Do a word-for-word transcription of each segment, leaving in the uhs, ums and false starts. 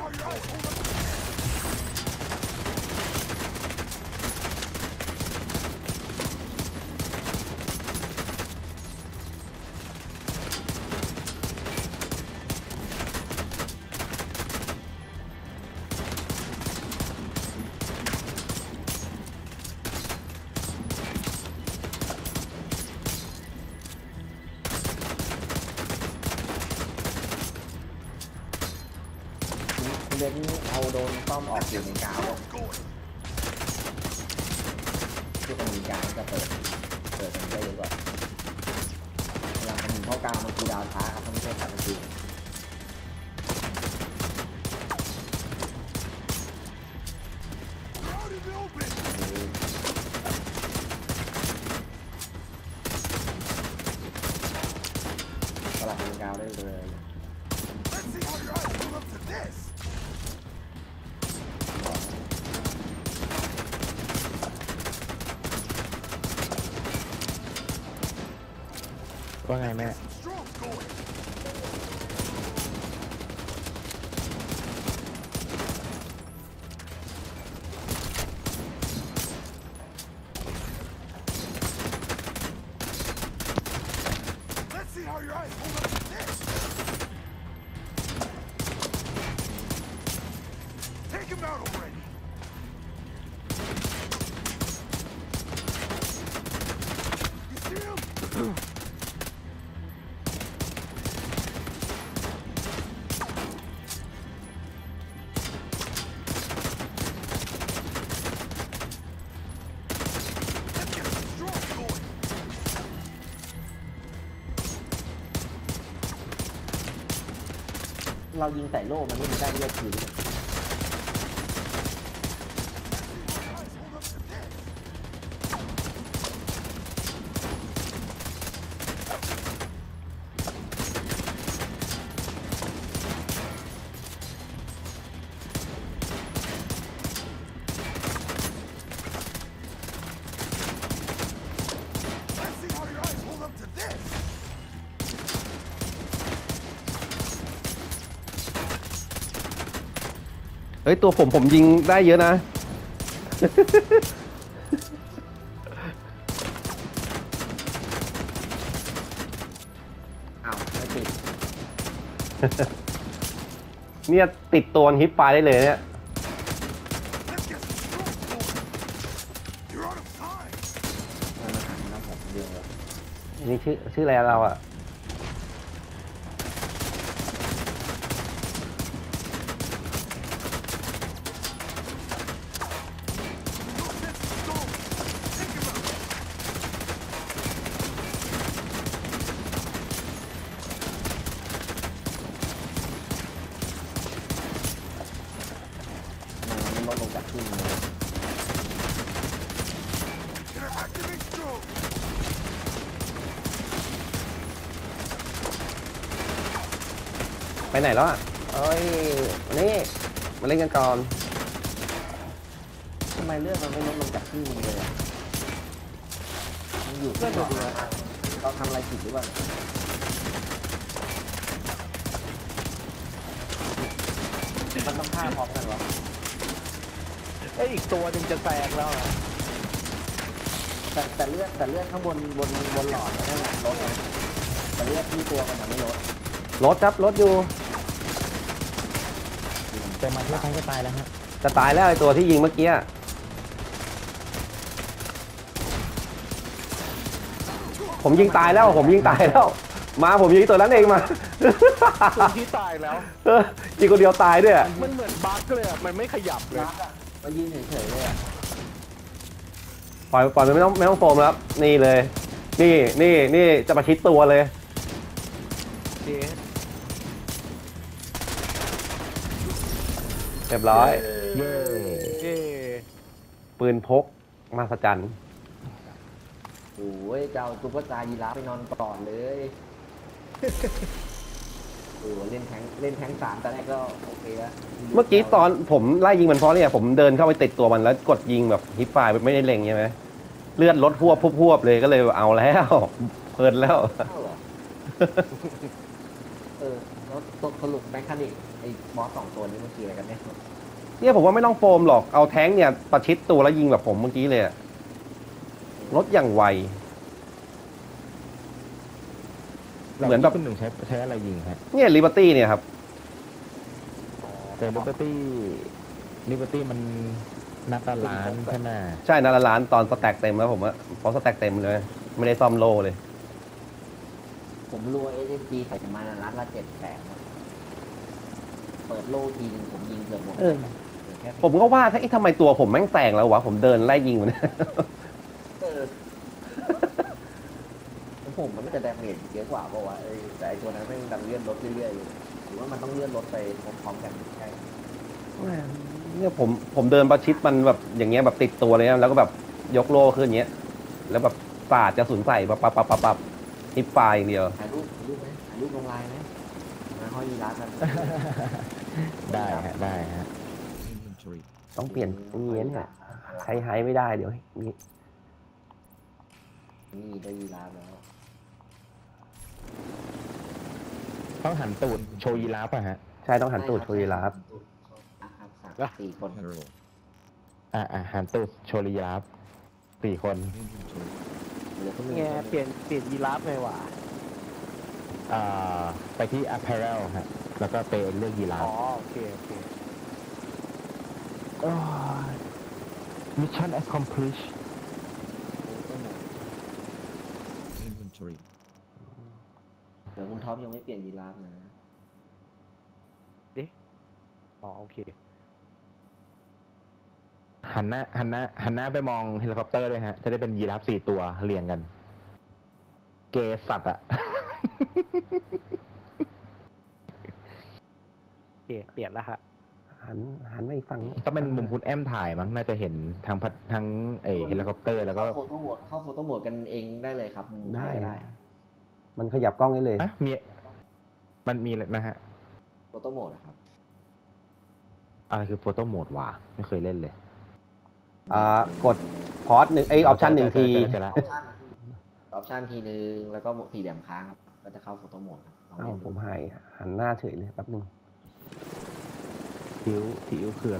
เล่นเอาโดนต้อมออกอยู่ในกาวที่ตรงนี้กาวจะเปิดเปิดมันได้เยอะกว่าเวลามันเข้ากาวมันคูดาวช้าครับมันไม่ใช่การจริงสลับเป็นกาวได้เลยว่าไงแม่เรายิงใส่โล่มันนี่มันได้เลือดคืนเฮ้ยตัวผมผมยิงได้เยอะนะอ้าวไม่ติดเนี่ยติดตัวฮิปปลายได้เลยเนี่ยนี่ชื่อชื่ออะไรเราอะลดลงจากขึ้นเลยไปไหนแล้วอ่ะเอ้ยนี่มาเล่นกันก่อนทำไมเลือดมันไม่ลดลงจากขึ้นเลยมันอยู่ที่ตัวเราทำอะไรผิดหรือเปล่ามันต้องฆ่าพร้อมกันวะไอ้อีกตัวหนึ่งจะแตกแล้วแต่แต่เลือดแต่เลือดข้างบนบนบนหลอดนั่นแหละลดนะแต่เลือดที่ตัวมันไม่ลดลดครับลดอยู่แต่มันไม่ทั้งจะตายแล้วฮะจะตายแล้วไอ้ตัวที่ยิงเมื่อกี้ผมยิงตายแล้วผมยิงตายแล้วมาผมยิงตัวนั้นเองมาตัวที่ตายแล้วยิงคนเดียวตายด้วยมันเหมือนบั๊กเลยมันไม่ขยับเลยมายิงเฉยๆเลยปล่อยปล่อยมันไม่ต้องไม่ต้องโฟมแล้วนี่เลยนี่นี่นี่จะมาชิดตัวเลยเรียบร้อยปืนพกมาสจันโอ้ยเจ้าซุปเปอร์สตาร์ยีราฟไปนอนก่อนเลยโอ้เล่นแทงเล่นแทงสามตอนแรกก็โอเคแล้วเมื่อกี้ตอนผมไล่ยิงมันเพราะเนี่ยผมเดินเข้าไปติดตัวมันแล้วกดยิงแบบฮิปไฟไม่ได้เล็งใช่ไหมเลือดลดพวบพวบเลยก็เลยเอาแล้วเพลินแล้วเออแล้วแล้วตกสรุปแมคคานิกไอ้บอสสองตัวนี้มันคืออะไรกันเนี่ยเนี่ยผมว่าไม่ต้องโฟมหรอกเอาแท้งเนี่ยประชิดตัวแล้วยิงแบบผมเมื่อกี้เลยอะรถอย่างไว เหมือนแบบคุณหนึ่งใช้ใช้อะไรยิงฮะเนี่ยลิเบอร์ตี้เนี่ยครับแต่ลิเบอร์ตี้ลิเบอร์ตี้มันนัดละล้านใช่ไหมใช่นาละล้านตอนสแต็กเต็มแล้วผมว่าพอสแต็กเต็มเลย ไม่ได้ซ่อมโลเลยผมรู้ว่าเอสเอ็มจีใส่มานัดละเจ็ดแสนเปิดโล่ทีนึงผมยิงเกือบหมดเออแค่ผมก็ว่าถ้าไอ้ทำไมตัวผมแม่งแตกแล้ววะผมเดินไล่ยิงมันเออผมมันไม่จะแดเมจเยอะกว่าเพราะว่าไอ้แต่ไอ้ตัวนั้นแม่งดันเลื่อนรถเรื่อยๆอยู่หรือว่ามันต้องเลื่อนรถไปพร้อมๆกันใช่เนี่ยผมผมเดินประชิดมันแบบอย่างเงี้ยแบบติดตัวเลยนะแล้วก็แบบยกโล่ขึ้นอย่างเงี้ย แล้วแบบปาดจะสุนใส่ปับปับปับปับปับฮิปปายอย่างเดียวถ่ายรูปถ่ายรูปไหมถ่ายรูปลงไลน์ไหมมาห้อยยีราฟกันได้ฮะได้ฮะต้องเปลี่ยนนี่เนี่ยใช้ไฮไม่ได้เดี๋ยวนี่นี่ได้ยีราฟแล้วต้องหันตูดโชว์ยีราฟป่ะฮะใช่ต้องหันตูดโชว์ยีราฟอ่ะครับสามสี่คนอ่าอ่าหันตูดโชว์ยีราฟสี่คนเหลือคนหนึ่งไงเปลี่ยนเปลี่ยนยีราฟไงวะอ่าไปที่ apparel ฮะแล้วก็ไปเลือกยีราอ๋ฟอโอเคโอเค mission accomplished เดี๋ยวคุณท็อปยังไม่เปลี่ยนยีราฟนะอ๋อโอเคหันหน้าหันหน้าหันหน้าไปมองเฮลิคอปเตอร์ด้วยฮะ จะได้เป็นยีราฟสี่ตัวเรียงกัน เกย์สัตว์อะโอเคเปลี่ยนแล้วฮะหันหันไปอีกฝั่งต้องเป็นมุมคุณแอมถ่ายมั้งน่าจะเห็นทั้งพัดทั้งเอเฮลิคอปเตอร์แล้วก็เข้าโฟโต้โหมดเข้าโฟโต้โหมดกันเองได้เลยครับได้ได้มันขยับกล้องได้เลยอ่ะมีมันมีเลยนะฮะโฟโต้โหมดนะครับอะไรคือโฟโต้โหมดวะไม่เคยเล่นเลยอ่ากดพอสหนึ่งไอออปชั่นหนึ่งทีเสร็จอแล้วอปชั่นออปชั่นทีนึงแล้วก็สี่เหลี่ยมค้างครับก็จะเข้าโฟโต้โหมดครับลองเอ้าเล่นผดูมหายหันหน้าเฉยเลยแป๊บนึงทิวทิวคืออะไร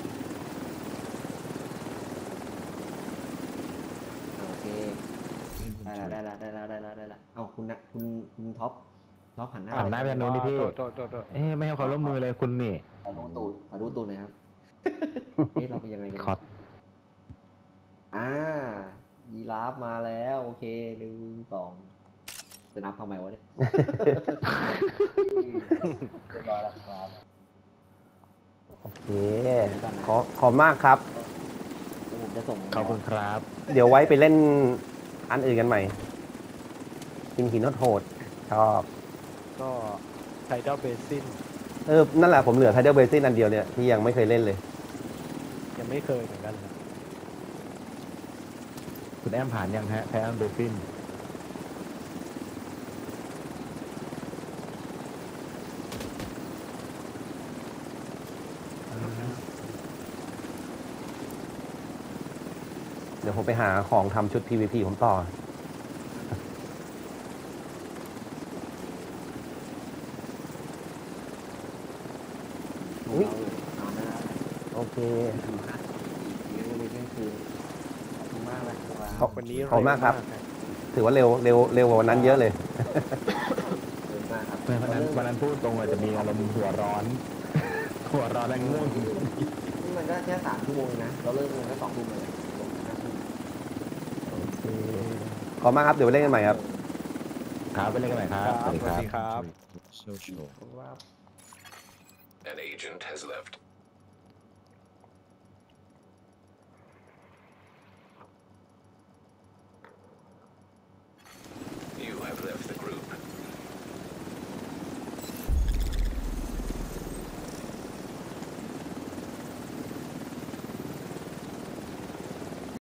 โอเคได้แล้วได้แล้วได้แล้วได้แล้วได้แล้วเอ้าคุณนะคุณคุณท็อปท็อปหันหน้าหันหน้าไปทางโน้นดิพี่โทษโทษโทษโทษเอ๊ะไม่ให้ความร่วมมือเลยคุณนี่ขอดูตูดขอดูตูดหน่อยครับ เอ๊ะเราเป็นยังไงกันคอสอ่ายีราฟมาแล้วโอเคหนึ่งสองจะนับทำไมวะเนี่ย เรียบร้อยแล้วครับโอเคขอขอบมากครับเดี๋ยวผมจะส่งขอบคุณครับเดี๋ยวไว้ไปเล่นอันอื่นกันใหม่กินหินโหดชอบก็ไทดอลเบซินเออ นั่นแหละผมเหลือไทเดอร์เบซินอันเดียวเนี่ยที่ยังไม่เคยเล่นเลยยังไม่เคยเหมือนกันครับคุณแอมผ่านยังฮะแพนเดฟินเดี๋ยวผมไปหาของทำชุด พี วี พี ผมต่อ อุ๊ยเอานะโอเคเดี๋ยวไปเที่ยงคืนขอบคุณมากเลยครับขอบวันนี้ขอบคุณมากครับเร็วนะถือว่าเร็วเร็วเร็วกว่าวันนั้นเยอะเลยขอบคุณมากครับวันนั้นวันนั้นพูดตรงเลยจะมีอารมณ์หัวร้อน หัวร้อนแรงง่วงนี่มันก็แค่สามชั่วโมงนะเราเลิกมันก็สองทุ่มเลยห้าทุ่มขอบมากครับ เดี๋ยวไปเล่นกันใหม่ครับครับไปเล่นกันใหม่ครับ สวัสดีสวัสครับดีครับ Social. Wow. An agent has left.